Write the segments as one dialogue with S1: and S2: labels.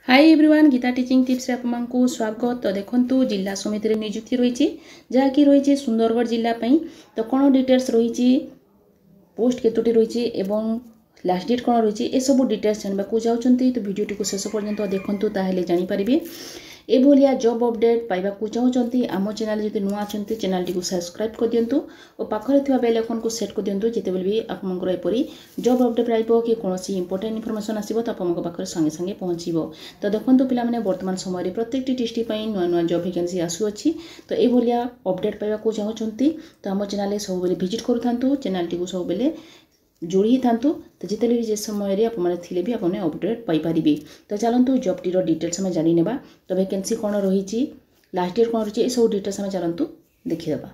S1: हाय everyone Geeta teaching tips रे आपमनकु स्वागत। तो देखंतु जिला समिति रे नियुक्ति रही जहाँकि रही सुंदरगढ़ जिला पई। तो कौन डिटेल्स रही पोस्ट केतोटी रही एवं लास्ट डेट कौन रही ए सब डिटेल्स जानबा को जाउछंती। तो वीडियो टी को शेष पर्यंत देखंतु ताहेले जानि परिबे एभलिया जॉब अपडेट पाइबा को चाहते आम चैनल जब नुआ अच्छा चैनल टी सब्सक्राइब कर दिंतु और पाखरे थिबा बेल आइकन को सेट कर दिंतु जितेबेले भी आपमनकर एपरी जॉब अपडेट आइबो कि कोनोसी इंपोर्टेंट इनफॉरमेशन आसीबो तो आपमनक पाखरे संगे संगे पहुँचो। तो देखंतु पिला माने वर्तमान समय प्रत्येक डिस्ट्रिक्ट पई नुआ नुआ जॉब वैकेंसी आसुअछि। तो एभलिया अपडेट पाइबा को चाहते तो आम चैनल सब बेले विजिट करूथांतु चैनल टी को सब बेले जोड़ी था। तो जिते भी समय आपने भी आपने अपडेट पाइपर। तो चलतु जॉब टी डिटेल्स आम जानी नेबा। तो वैकेंसी कौन रही लास्ट डेट कौन रही सब डिटेल्स आम चलतु देखीदेबा।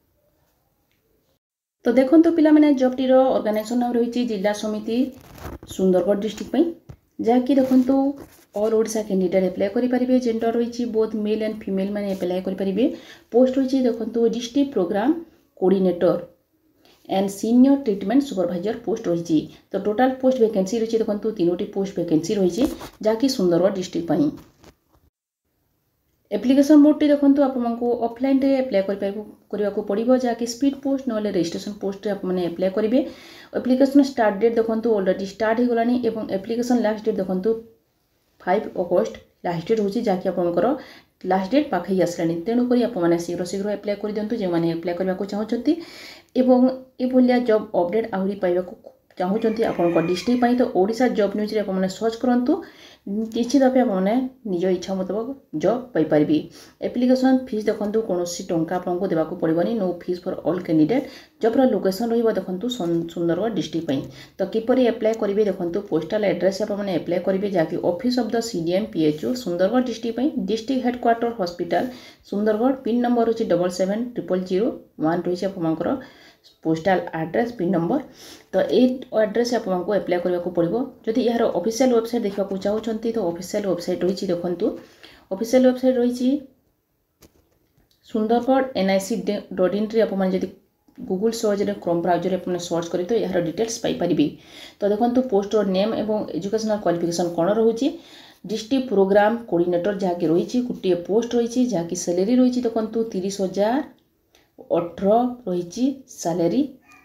S1: तो देखो पिला माने जॉब टी ऑर्गेनाइजेशन नाम रही जिला समिति सुंदरगढ़ डिस्ट्रिक्ट जहाँकि देखो ऑल ओडिशा कैंडिडेट एप्लाई करेंगे। जेंडर रही बोथ मेल एंड फीमेल मैंने एप्लाई करेंगे। पोस्ट रही देखो district program coordinator and senior treatment supervisor post रही। तो टोटाल पोस्ट वैकेंसी रही देखो 3टी पोस्ट वैकेंसी रही जहाँकि सुंदरगढ़ डिस्ट्रिक्ट पई। एप्लिकेशन मोड टी देखो आपको ऑफलाइन रे एप्लाई करने को पड़ो जहाँकि स्पीड पोस्ट ना रजिस्ट्रेशन पोस्ट आपने एप्लाई करेंगे। एप्लिकेशन स्टार्ट डेट देखो ऑलरेडी स्टार्ट हो गलानी एवं एप्लिकेशन लास्ट डेट देखो 5 अगस्त लास्ट डेट होची जहाँकि आपंकर लास्ट डेट पाखे आसलानी। तेणुक आपने शीघ्र शीघ्र एप्लाई कर दिंतु जो मैंने एप्लाई करने को चाहते एवं ये जॉब अपडेट आहरी पाइबा चाहते आपण डिस्ट्रिक्ट पई। तो ओडिशा जॉब न्यूज रे आपने सर्च करंतु निश्चित भाव आपने निज इच्छा मुताबिक जॉब पाइपर। एप्लिकेशन फीस देखो कौन टंका आपको देवाक पड़ोनी no fees for all candidate. Job location रही देखो सुंदरगढ़ डिस्ट्रिक्ट पई। तो किपर एप्लाई करेंगे देखो पोस्टाल एड्रेस आपने एप्लाई करेंगे जहाँकि office of the CDM PHO Sundargarh district पई। District headquarter hospital Sundargarh. Pin number रही 770001 रही आपंकर पोस्टाल एड्रेस पिन नंबर। तो ये एड्रेस आपको एप्लाई करने को पड़ो। जदि यार ऑफिशियल वेबसाइट देखा चाहते तो ऑफिशियल वेबसाइट रही देखो ऑफिशियल वेबसाइट रही सुंदरगढ़ NIC.in रे आपने जदि गूगल सर्च रे क्रोम ब्राउजर आपने सर्च करी तो यार डिटेल्स पाइपर। तो देखो पोस्ट नेम एवं एजुकेशनल क्वालिफिकेशन कौन रही डिस्ट्रिक्ट प्रोग्राम कोऑर्डिनेटर जहाँकि रही गोटे पोस्ट रही जहाँकि सैलरी रही देखो 30,000 18 रही सैलरी।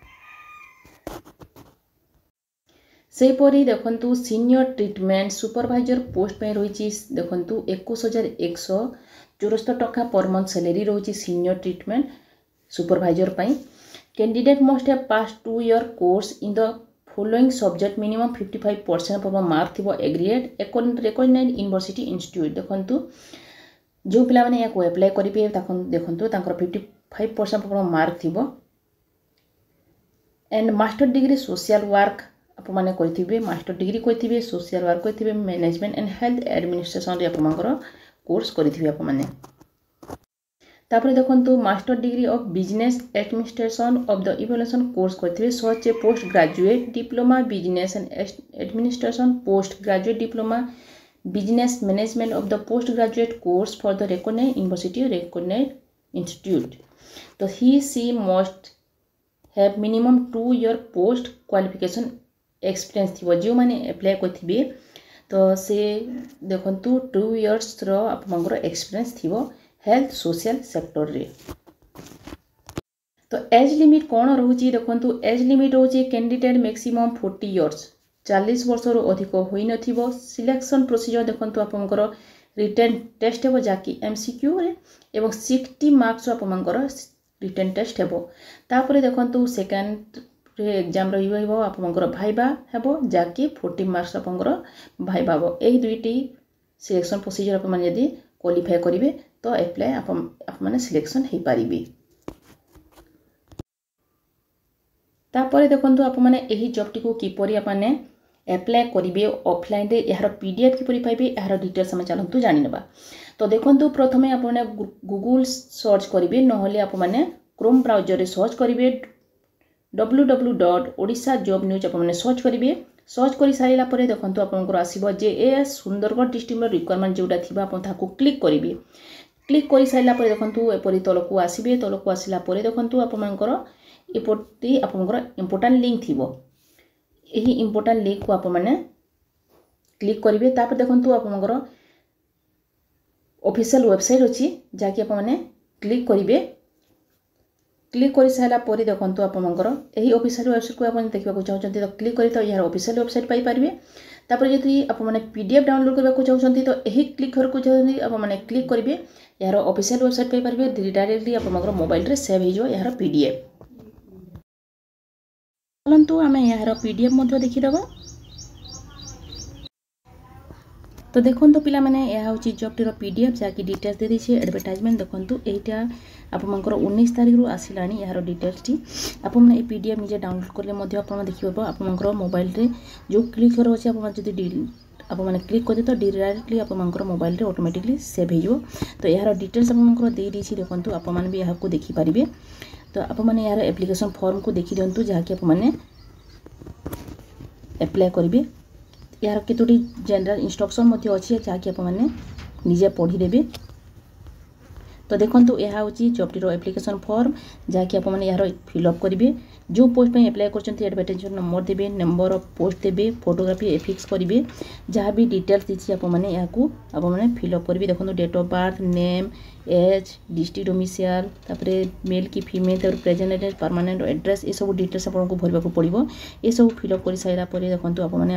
S1: सेपरी देखो सीनियर ट्रीटमेंट सुपरवाइजर पोस्ट पे रही देखो 21,174 टका पर मंथ सैलरी रही सीनियर ट्रीटमेंट सुपरवाइजर पई। Candidate must have pass 2 year course in the following subject minimum 55% पर मार्क थी एग्रीगेट रिकॉग्नाइज्ड यूनिवर्सिटी इंस्टीट्यूट। देखो जो पिला माने या एप्लाई करेंगे देखो 55% पर मार्क थी and master degree social work आपने करेंगे। मास्टर डिग्री करेंगे सोशल वर्क करेंगे मैनेजमेंट एंड हेल्थ एडमिनिस्ट्रेशन रे आपंकर कोर्स करेंगे आपने। तापर देखो master degree of business administration of the evaluation course करेंगे such a post graduate diploma business and administration post graduate diploma business management of the post graduate course for the recognised university recognised institute. तो he she must have minimum 2 year post qualification experience थी जो मैंने apply करेंगे। तो से देखो 2 years आपंकर experience थी हेल्थ सोशल सेक्टर रे। तो एज लिमिट कौन रही देखो एज लिमिट रोचे कैंडिडेट मैक्सिमम 40 इयर्स 40 वर्ष रु अधिक होई नथिबो। सिलेक्शन प्रोसीजर देखो आपंकर रिटन टेस्ट हे जहाँकि MCQ रे एवं 60 मार्क्स आपंकर रिटन टेस्ट हेबो। तापर देखो सेकेंड एग्जाम रही आपंकर भाइबा हेबो जहाँकि 40 मार्क्स आपंकर भाइबा हेबो। यही दुईटी सिलेक्शन प्रोसीजर आपने यदि क्वालिफाई करेंगे तो एप्लाई आपने सिलेक्शन हो पारिबे। तापर देखो आपने यही जॉब टी को किपरि आपने एप्लाई करेंगे ऑफलाइन रे यार PDF किपरि पाइबे यार डिटेल्स आम चलतु जानि नेबा। तो देखो प्रथमे आपने गूगल सर्च करेंगे नहले आपने क्रोम ब्राउजर रे सर्च करेंगे www.odisha-job-news आपने सर्च करेंगे। सर्च कर सारा पर देखो आपंकर आसो JAS सुंदरगढ़ डिस्ट्रिक्ट रिक्वायरमेंट जोटा थी आपको क्लिक करेंगे। क्लिक कर सारा पर देखो एपरी तलक आसबे तलक आसला देखो आपंकर एपटी आपंकर इम्पोर्टाट लिंक थी यही इम्पोर्टाट लिंक को आपने क्लिक करेंगे। तापर देखो आपंकर ऑफिशियल वेबसाइट अच्छी जहाँकि आपने क्लिक करेंगे। क्लिक कर सारा पर देखो आपंकर यही ऑफिशियल वेबसाइट को आप देखा चाहते तो क्लिक कर तो यार ऑफिशियल वेबसाइट पाइपर। तापर जदि आपने पीडीएफ डाउनलोड करने को चाहते तो यही क्लिक घर को चाहते आपने क्लिक करेंगे यार ऑफिशियल वेबसाइट पाइपर। डायरेक्टली आपंकर मोबाइल रे सेव हो यार पीडीएफ। चलतु आम यार पीडीएफ देखीदबा। तो देखो पिला मैंने यह हूँ जॉबटीर पीडीएफ जहाँकि डिटेल्स दे देछे एडवर्टाइजमेंट देखो यहाँ आपंकर 19 तारिख रू आसला यार डिटेल्स टी आपने ये पीडीएफ निजे डाउनलोड कले आप देखिए आपंकर मोबाइल रे जो क्लिक कर अच्छे आपने क्लिक करदे तो डायरेक्टली आपंकर मोबाइल रे ऑटोमेटिकली सेव हो। तो यार डिटेल्स आपंकर दे देछि देखो आपने भी यहाँ देखिपारे। तो आपने यार एप्लिकेशन फॉर्म को देखी दिंतु जहाँकि आपने एप्लाय करेंगे। यार केतोटी जनरल इंस्ट्रक्शन अच्छी जहाँकि आपने निजे पढ़ीदेवे। तो देखो यह हूँ जॉबटीर एप्लिकेशन फॉर्म जहाँकि आपने यार फिलअप करेंगे। जो पोस्ट में एप्लाय कर एडवर्टाइजमेंट नंबर देवे, नंबर ऑफ पोस्ट देवे, फोटोग्राफी फिक्स करेंगे। जहाँ भी डिटेल्स दीजिए आपने आपने फिलअप करेंगे। देखो date of birth, name, age, district domicile, तापरे मेल कि फीमेल, तापर प्रेजेंट एड्रेस, परमानेंट एड्रेस ये सब डिटेल्स आपको भरवाक पड़ो। ये सब फिलअप कर सारा पर देखो आपने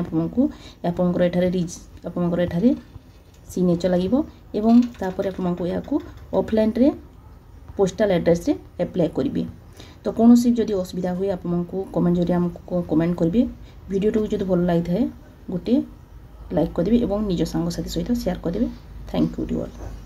S1: आपंकर एठारे सिग्नेचर लगे एवं तापर आपको यहाँ ऑफलाइन रे पोस्टाल एड्रेस रे एप्लाय करेंगे। तो कौन सी जदि असुविधा हुए आपको कमेंट जरिए आमको कमेंट करेंगे। वीडियो जो भल लगी था गोटे लाइक करेंगे और निज सांग साथी सहित शेयर करेंगे। Thank you all.